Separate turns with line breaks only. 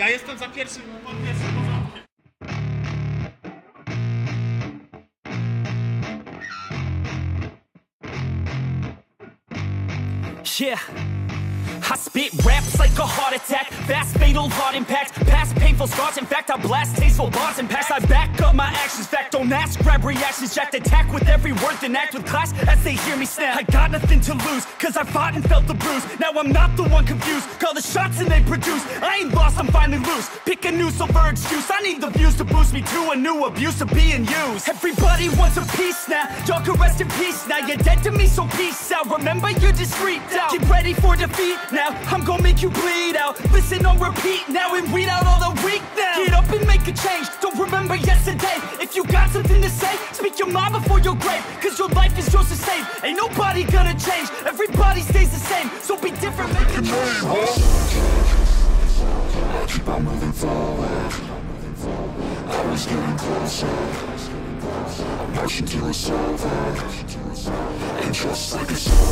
Ja jestem za pierwszym porządkiem.
Yeah, I spit raps like a heart attack, fast fatal heart impact, past painful scars, in fact I blast tasteful bars and packs. I back up my actions, fact don't ask, grab reactions, jacked attack with every word, then act with class as they hear me snap. I got nothing to lose, cause I fought and felt the bruise, now I'm not the one confused, call the shots and they produce, I ain't lost, I'm finally loose, pick a new silver excuse, I need the views to boost me to a new abuse of being used. Everybody wants a piece now, y'all can rest in peace now, you're dead to me so peace out, remember you're discreet out, get ready for defeat now, I'm gonna make you bleed out, listen on repeat now and weed out all the weak now. Get up and make a change, don't remember yesterday, if you got something to say, speak your mind before your grave, cause your life is yours to save, ain't nobody gonna change, everybody stays the same, so be different, make a change,
I keep on moving forward, always getting closer, I'm marching to a silver, and just like a sword.